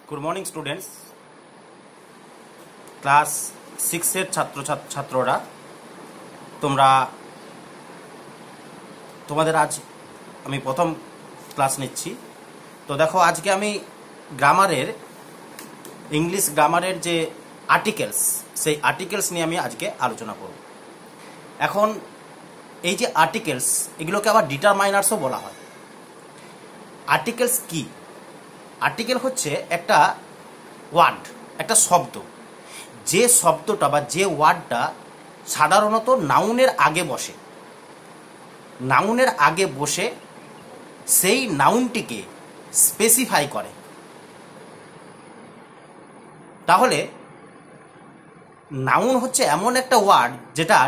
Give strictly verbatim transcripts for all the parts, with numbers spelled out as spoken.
Good morning students, class সিক্সের ছাত্র ছাত্ররা তোমরা তোমাদের আজ আমি প্রথম ক্লাস নিচ্ছি। তো দেখো, আজকে আমি গ্রামারের ইংলিশ গ্রামারের যে আর্টিকেলস, সেই আর্টিকেলস নিয়ে আমি আজকে আলোচনা করব। এখন এই যে আর্টিকেলস, এগুলোকে আবার ডিটারমাইনার্সও বলা হয়। আর্টিকেলস কি? আর্টিকেল হচ্ছে একটা ওয়ার্ড, একটা শব্দ, যে শব্দটা বা যে ওয়ার্ডটা সাধারণত নাউনের আগে বসে নাউনের আগে বসে সেই নাউনটিকে স্পেসিফাই করে। তাহলে নাউন হচ্ছে এমন একটা ওয়ার্ড যেটা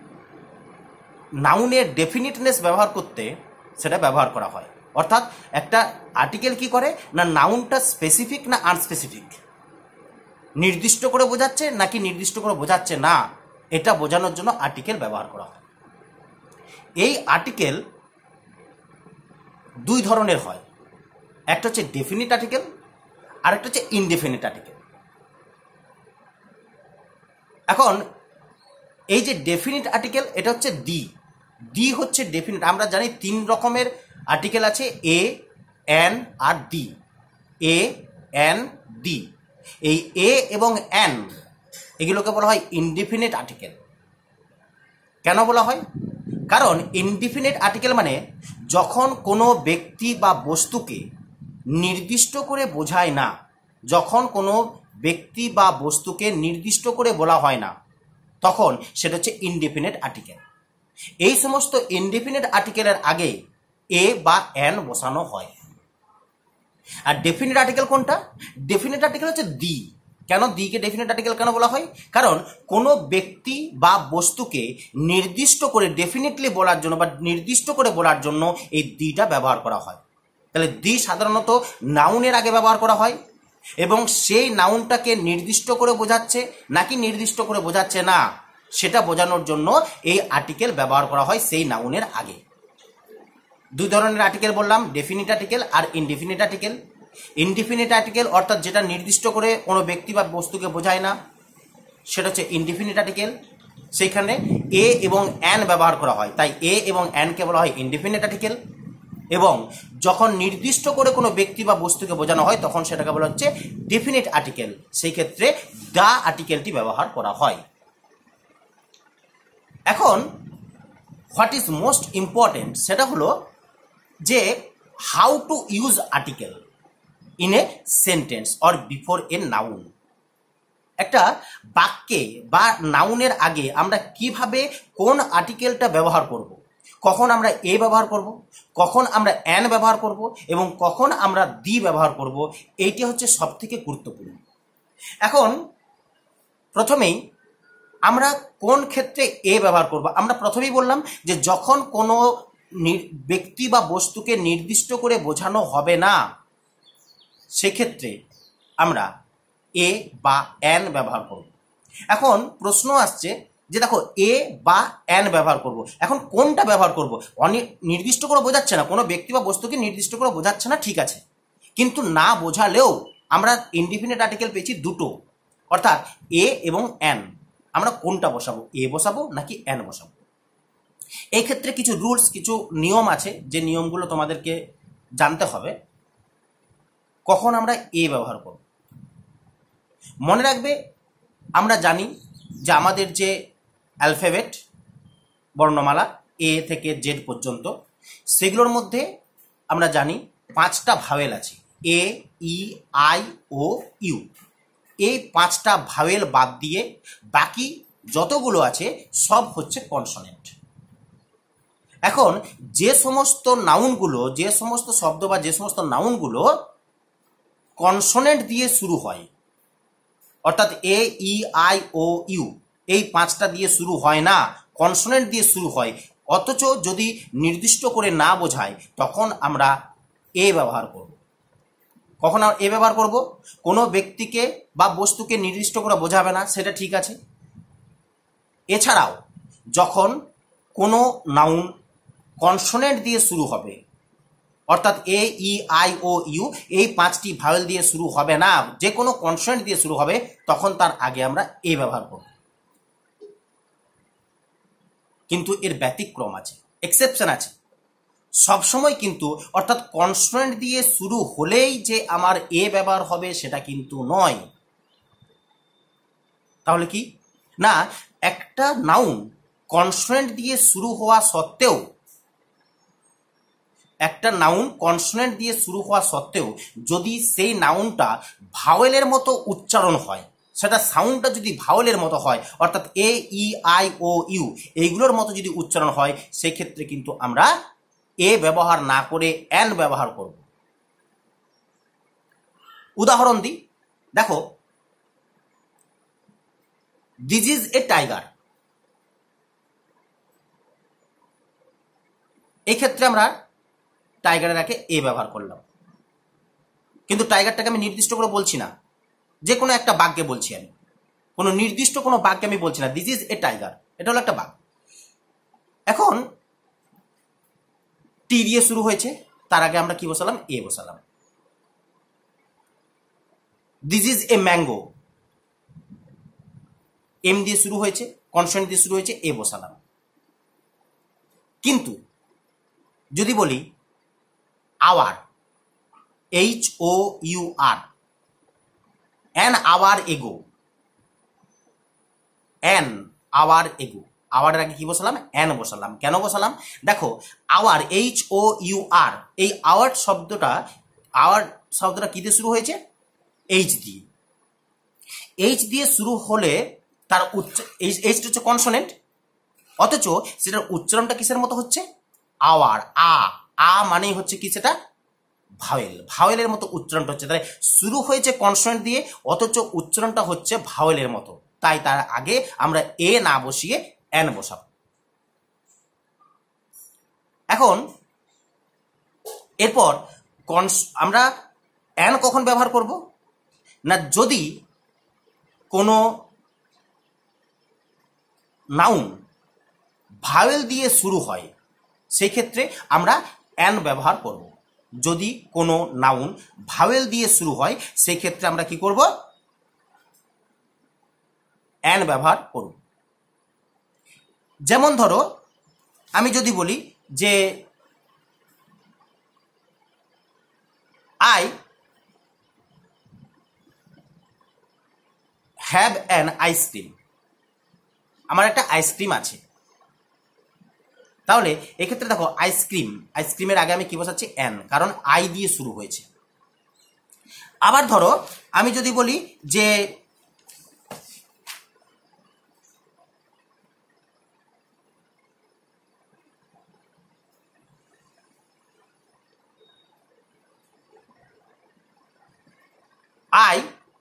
নাউনের ডেফিনিটনেস ব্যবহার করতে সেটা ব্যবহার করা হয়। অর্থাৎ একটা আর্টিকেল কি করে না, নাউনটা স্পেসিফিক না আনস্পেসিফিক, নির্দিষ্ট করে বোঝাচ্ছে নাকি নির্দিষ্ট করে বোঝাচ্ছে না, এটা বোঝানোর জন্য আর্টিকেল ব্যবহার করা হয়। এই আর্টিকেল দুই ধরনের হয়, একটা হচ্ছে ডেফিনিট আর্টিকেল আর একটা হচ্ছে ইনডেফিনিট আর্টিকেল। এখন এই যে ডেফিনিট আর্টিকেল, এটা হচ্ছে দি দি হচ্ছে ডেফিনিট। আমরা জানি তিন রকমের আর্টিকেল আছে, এ, এন আর দি। এ, এন, দি। এই এ এবং এন এগুলোকে বলা হয় ইনডিফিনিট আর্টিকেল। কেন বলা হয়? কারণ ইনডিফিনিট আর্টিকেল মানে যখন কোনো ব্যক্তি বা বস্তুকে নির্দিষ্ট করে বোঝায় না, যখন কোনো ব্যক্তি বা বস্তুকে নির্দিষ্ট করে বলা হয় না, তখন সেটা হচ্ছে ইনডিফিনিট আর্টিকেল। এই সমস্ত ইনডিফিনিট আর্টিকেলের আগে এ বা এন বসানো হয়। আর ডেফিনিট আর্টিকেল কোনটা? ডেফিনিট আর্টিকেল হচ্ছে দি। কেন দিকে ডেফিনিট আর্টিকেল কেন বলা হয়? কারণ কোনো ব্যক্তি বা বস্তুকে নির্দিষ্ট করে ডেফিনিটলি বলার জন্য বা নির্দিষ্ট করে বলার জন্য এই দিটা ব্যবহার করা হয়। তাহলে দি সাধারণত নাউনের আগে ব্যবহার করা হয় এবং সেই নাউনটাকে নির্দিষ্ট করে বোঝাচ্ছে নাকি নির্দিষ্ট করে বোঝাচ্ছে না, সেটা বোঝানোর জন্য এই আর্টিকেল ব্যবহার করা হয় সেই নাউনের আগে। দুই ধরনের আর্টিকেল বললাম, ডেফিনিট আর্টিকেল আর ইনডিফিনিট আর্টিকেল। ইনডিফিনিট আর্টিকেল অর্থাৎ যেটা নির্দিষ্ট করে কোনো ব্যক্তি বা বস্তুকে বোঝায় না, সেটা হচ্ছে ইনডিফিনিট আর্টিকেল। সেইখানে এ এবং এন ব্যবহার করা হয়, তাই এ এবং এনকে বলা হয় ইনডিফিনিট আর্টিকেল। এবং যখন নির্দিষ্ট করে কোনো ব্যক্তি বা বস্তুকে বোঝানো হয় তখন সেটাকে বলা হচ্ছে ডেফিনিট আর্টিকেল। সেই ক্ষেত্রে দা আর্টিকেলটি ব্যবহার করা হয়। এখন হোয়াট ইজ মোস্ট ইম্পর্টেন্ট সেটা হলো যে how to use article in a sentence or before a noun. একটা বাক্যে বা নাউনের আগে আমরা কিভাবে কোন আর্টিকেলটা ব্যবহার করব, কখন আমরা এ ব্যবহার করব, কখন আমরা এন ব্যবহার করব এবং কখন আমরা দি ব্যবহার করব, এইটি হচ্ছে সব থেকে গুরুত্বপূর্ণ। এখন প্রথমেই আমরা কোন ক্ষেত্রে এ ব্যবহার করব, আমরা প্রথমেই বললাম যে যখন কোনো ব্যক্তি বা বস্তুকে নির্দিষ্ট করে বোঝানো হবে না, সেক্ষেত্রে আমরা এ বা এন ব্যবহার করব। এখন প্রশ্ন আসছে যে দেখো, এ বা এন ব্যবহার করব, এখন কোনটা ব্যবহার করব? নির্দিষ্ট করে বোঝাচ্ছে না, কোনো ব্যক্তি বা বস্তুকে নির্দিষ্ট করে বোঝাচ্ছে না, ঠিক আছে, কিন্তু না বোঝালেও আমরা ইনডিফিনিট আর্টিকেল পেয়েছি দুটো, অর্থাৎ এ এবং এন। আমরা কোনটা বসাবো, এ বসাবো নাকি এন বসাবো? এই ক্ষেত্রে কিছু রুলস, কিছু নিয়ম আছে, যে নিয়মগুলো তোমাদেরকে জানতে হবে কখন আমরা এ ব্যবহার করব। মনে রাখবে, আমরা জানি যে আমাদের যে অ্যালফাবেট বর্ণমালা এ থেকে জেড পর্যন্ত, সেগুলোর মধ্যে আমরা জানি পাঁচটা ভাওয়েল আছে, এ, ই, আই, ও, ইউ। এই পাঁচটা ভাওয়েল বাদ দিয়ে বাকি যতগুলো আছে সব হচ্ছে কনসোনেন্ট। এখন যে সমস্ত নাউনগুলো, যে সমস্ত শব্দ বা যে সমস্ত নাউনগুলো কনসোনেন্ট দিয়ে শুরু হয়, অর্থাৎ এ, ই, আই, ও, ইউ, এই পাঁচটা দিয়ে শুরু হয় না, কনসোনেন্ট দিয়ে শুরু হয়, অথচ যদি নির্দিষ্ট করে না বোঝায় তখন আমরা এ ব্যবহার করব। কখন এ ব্যবহার করব? কোনো ব্যক্তিকে বা বস্তুকে নির্দিষ্ট করে বোঝাবে না, সেটা ঠিক আছে। এছাড়াও যখন কোনো নাউন কনসোনেন্ট দিয়ে শুরু হবে, অর্থাৎ এ, ই, আই, ও, ইউ এই পাঁচটি ভাওয়েল দিয়ে শুরু হবে না, যে কোনো কনসোনেন্ট দিয়ে শুরু হবে তখন তার আগে আমরা এ ব্যবহার করব। কিন্তু এর ব্যতিক্রম আছে, এক্সেপশন আছে। সবসময় কিন্তু অর্থাৎ কনসোনেন্ট দিয়ে শুরু হলেই যে আমার এ ব্যবহার হবে সেটা কিন্তু নয়। তাহলে কি না, একটা নাউন কনসোনেন্ট দিয়ে শুরু হওয়া সত্ত্বেও একটা নাউন কনসোনেন্ট দিয়ে শুরু হওয়া সত্ত্বেও যদি সেই নাউনটা ভাওয়েলের মতো উচ্চারণ হয়, সেটা সাউন্ডটা যদি ভাওয়েলের মতো হয়, অর্থাৎ এ, ই, আই, ও, ইউ এইগুলোর মতো যদি উচ্চারণ হয়, সেক্ষেত্রে কিন্তু আমরা এ ব্যবহার না করে এন ব্যবহার করব। উদাহরণ দিই, দেখো, দিস ইজ এ টাইগার। এই ক্ষেত্রে আমরা টাইগারের আগে এ ব্যবহার করলাম, কিন্তু টাইগারটাকে আমি নির্দিষ্ট করে বলছি না, যে কোনো একটা বাক্যে বলছি আমি, কোনো নির্দিষ্ট কোনো বাক্যে আমি বলছি না। দিস ইজ এ টাইগার, এটা হলো একটা বাক্য। এখন টি দিয়ে শুরু হয়েছে, তার আগে আমরা কি বসালাম, এ বসালাম। This is a mango, M দিয়ে শুরু হয়েছে, কনসোনেন্ট দিয়ে শুরু হয়েছে, এ বসালাম। কিন্তু যদি বলি hour, H O U R, an hour ago, an hour ago, আওয়ারের আগে কি বসালাম, অ্যান বসালাম। কেন বসালাম, দেখো, hour, H O U R, এই আওয়ার শব্দটা, আওয়ার শব্দটা কি দিয়ে শুরু হয়েছে, এইচ দিয়ে। এইচ দিয়ে শুরু হলে তার উচ্চ, এইচটা হচ্ছে কনসোনেন্ট, অথচ সেটার উচ্চারণটা কিসের মতো হচ্ছে, আওয়ার, আ, আ মানেই হচ্ছে কি, সেটা ভাওয়েল, ভাওয়েলের মতো উচ্চারণটা হচ্ছে। তাহলে শুরু হয়েছে কনসোনেন্ট দিয়ে, অথচ উচ্চারণটা হচ্ছে ভাওয়েলের মতো, তাই তার আগে আমরা এ না বসিয়ে এন বসাব। এখন এরপর আমরা এন কখন ব্যবহার করব না, যদি কোনো নাউন ভাওয়েল দিয়ে শুরু হয় সেই ক্ষেত্রে আমরা এন ব্যবহার করব। যদি কোনো নাউন ভাওয়েল দিয়ে শুরু হয় সেই ক্ষেত্রে আমরা কি করব, এন ব্যবহার করব। যেমন ধরো, আমি যদি বলি যে আই হ্যাভ অ্যান আইসক্রিম, আমার একটা আইসক্রিম আছে। তাহলে এক্ষেত্রে দেখো, আইসক্রিম, আইসক্রিমের আগে আমি কি বসাচ্ছি, এন, কারণ আই দিয়ে শুরু হয়েছে। আবার ধরো আমি যদি বলি যে I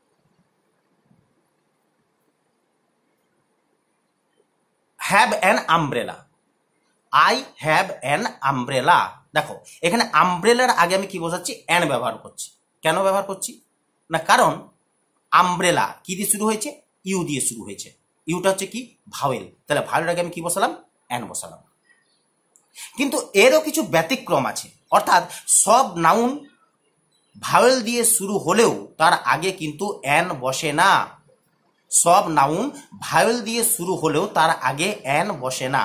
have an umbrella, I have an umbrella. দেখো, এখানে আমব্রেলার আগে আমি কি বোঝাচ্ছি, অ্যান ব্যবহার করছি। কেন ব্যবহার করছি না, কারণ আমব্রেলা কি দিয়ে শুরু হয়েছে, ইউ দিয়ে শুরু হয়েছে, ইউটা হচ্ছে কি, ভাওয়েল, তাহলে ভাওয়েলের আগে আমি কি বসালাম, অ্যান বসালাম। কিন্তু এরও কিছু ব্যতিক্রম আছে, অর্থাৎ সব নাউন ভাওয়েল দিয়ে শুরু হলেও তার আগে কিন্তু অ্যান বসে না। সব নাউন ভাওয়েল দিয়ে শুরু হলেও তার আগে অ্যান বসে না।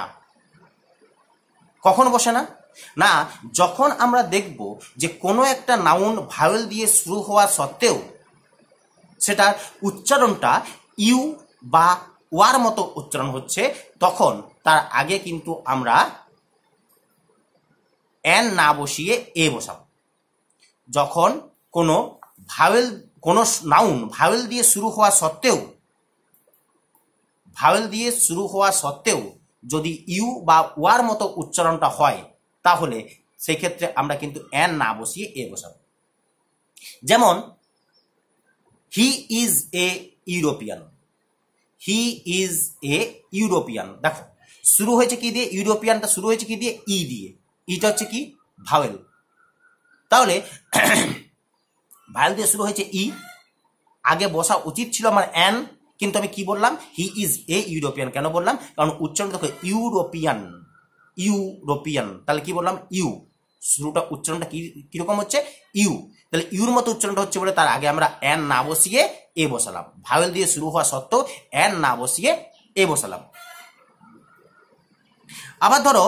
কখন বসে না না, যখন আমরা দেখব যে কোনো একটা নাউন ভাওয়েল দিয়ে শুরু হওয়া সত্ত্বেও সেটার উচ্চারণটা ইউ বা ওয়ার মতো উচ্চারণ হচ্ছে, তখন তার আগে কিন্তু আমরা এন না বসিয়ে এ বসাবো। যখন কোনো ভাওয়েল, কোনো নাউন ভাওয়েল দিয়ে শুরু হওয়া সত্ত্বেও ভাওয়েল দিয়ে শুরু হওয়া সত্ত্বেও যদি ইউ বা ওয়ার মতো উচ্চারণটা হয়, তাহলে সেই ক্ষেত্রে আমরা কিন্তু এন না বসিয়ে এ বসাবো। যেমন he is a European, he is a European, দেখো শুরু হয়েছে কি দিয়ে, ইউরোপিয়ানটা শুরু হয়েছে কি দিয়ে, ই দিয়ে, ইটা হচ্ছে কি, ভাওয়েল। তাহলে ভাওয়েল দিয়ে শুরু হয়েছে ই, আগে বসা উচিত ছিল আমার এন, কিন্তু আমি কি বললাম, হি ইজ এ ইউরোপিয়ান। কেন বললাম, কারণ উচ্চারণ দেখো, ইউরোপিয়ান, ইউরোপিয়ান, তাহলে কি বললাম, ইউ শুরুটা উচ্চারণটা কি কিরকম হচ্ছে ইউ, তাহলে ইউর মতো উচ্চারণটা হচ্ছে বলে তার আগে আমরা এন না বসিয়ে এ বসালাম, ভাওয়েল দিয়ে শুরু হওয়া সত্ত্বেও এন না বসিয়ে এ বসালাম। আবার ধরো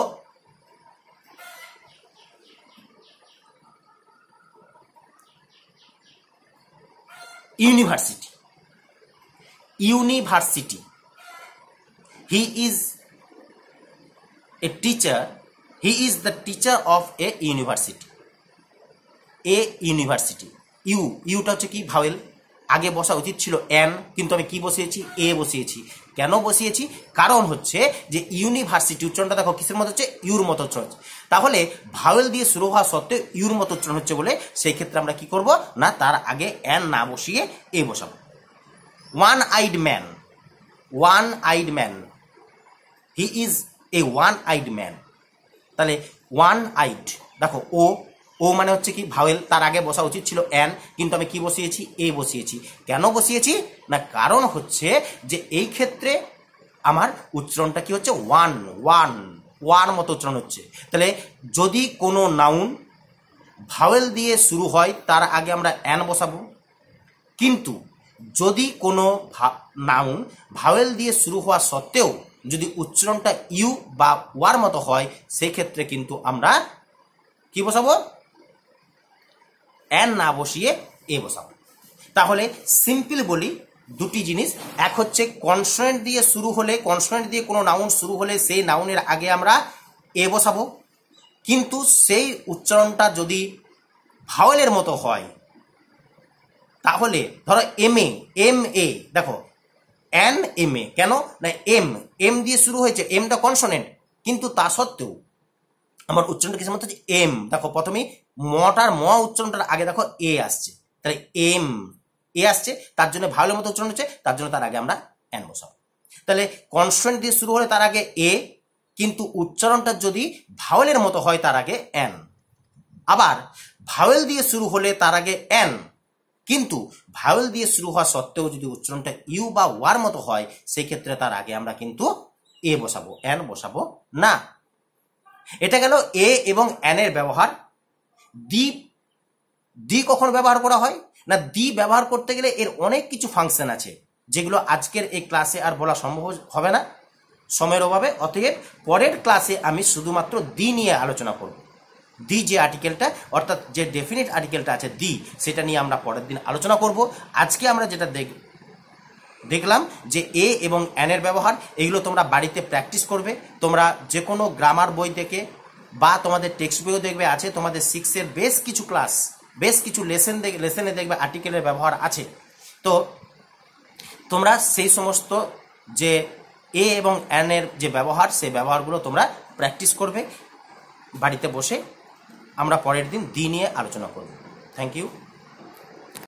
university, university, he is a teacher, he is the teacher of a university, a university, U, ইউটা হচ্ছে কি ভাওয়েল, আগে বসা উচিত ছিল এন, কিন্তু আমি কি বসিয়েছি এ বসিয়েছি। কেন বসিয়েছি? কারণ হচ্ছে যে ইউনিভার্সিটি উচ্চারণটা দেখো কিসের মতো হচ্ছে ইউর মতো উচ্চারণ হচ্ছে, তাহলে ভাওয়েল দিয়ে শুরু হওয়া সত্ত্বেও ইউর মতো উচ্চারণ হচ্ছে বলে সেই ক্ষেত্রে আমরা কি করব না তার আগে এন না বসিয়ে এ বসাবো। One eyed man, one eyed man, he is a one eyed man, তাহলে ওয়ান আইড দেখো ও, ও মানে হচ্ছে কি ভাওয়েল, তার আগে বসা উচিত ছিল এন, কিন্তু আমি কি বসিয়েছি এ বসিয়েছি। কেন বসিয়েছি না কারণ হচ্ছে যে এই ক্ষেত্রে আমার উচ্চারণটা কি হচ্ছে ওয়ান, ওয়ান, ওয়ান মতো উচ্চারণ হচ্ছে। তাহলে যদি কোনো নাউন ভাওয়েল দিয়ে শুরু হয় তার আগে আমরা এন বসাবো, কিন্তু যদি কোনো নাউন ভাওয়েল দিয়ে শুরু হওয়া সত্ত্বেও যদি উচ্চারণটা ইউ বা ওয়ার মতো হয় সেই ক্ষেত্রে কিন্তু আমরা কি বসাবো এন না বসিয়ে এ বসাবো। তাহলে সিম্পল বলি দুটি জিনিস, এক হচ্ছে কনসোনেন্ট দিয়ে শুরু হলে, কনসোনেন্ট দিয়ে কোনো নাউন শুরু হলে সেই নাউনের আগে আমরা এ বসাবো, কিন্তু সেই উচ্চারণটা যদি ভাওয়েলের মতো হয় তাহলে ধরো এম এ, এম এ, দেখো এন এম এ, কেন না এম, এম দিয়ে শুরু হয়েছে, এমটা কনসোনেন্ট, কিন্তু তা সত্ত্বেও আমার উচ্চারণটা কিসের মতো হচ্ছে এম, দেখো প্রথমেই মটার ম উচ্চারণটার আগে দেখো এ আসছে, তাহলে এম এ আসছে, তার জন্য ভাওয়েলের মতো উচ্চারণ হচ্ছে, তার জন্য তার আগে আমরা এন বসাবো। তাহলে কনসোনেন্ট দিয়ে শুরু হলে তার আগে এ, কিন্তু উচ্চারণটা যদি ভাওয়েলের মতো হয় তার আগে এন। আবার ভাওয়েল দিয়ে শুরু হলে তার আগে এন, কিন্তু ভাওয়েল দিয়ে শুরু হওয়া সত্ত্বেও যদি উচ্চারণটা ইউ বা ওয়ার মতো হয় সেই ক্ষেত্রে তার আগে আমরা কিন্তু এ বসাবো, এন বসাবো না। এটা গেল এ এবং এন এর ব্যবহার। দি, দি কখন ব্যবহার করা হয় না, দি ব্যবহার করতে গেলে এর অনেক কিছু ফাংশন আছে যেগুলো আজকের এই ক্লাসে আর বলা সম্ভব হবে না সময়ের অভাবে, অতএব পরের ক্লাসে আমি শুধুমাত্র দি নিয়ে আলোচনা করব। দি যে আর্টিকেলটা অর্থাৎ যে ডেফিনিট আর্টিকেলটা আছে দি, সেটা নিয়ে আমরা পরের দিন আলোচনা করব। আজকে আমরা যেটা দেখ দেখলাম যে এ এবং এন এর ব্যবহার, এগুলো তোমরা বাড়িতে প্র্যাকটিস করবে। তোমরা যে কোনো গ্রামার বই থেকে বা তোমাদের টেক্সট বইও দেখবে আছে, তোমাদের সিক্সের বেশ কিছু ক্লাস, বেশ কিছু লেসেন লেসেনে দেখবে আর্টিকেলের ব্যবহার আছে। তো তোমরা সেই সমস্ত যে এ এবং এন এর যে ব্যবহার, সেই ব্যবহারগুলো তোমরা প্র্যাকটিস করবে বাড়িতে বসে। আমরা পরের দিন দি নিয়ে আলোচনা করব। Thank you.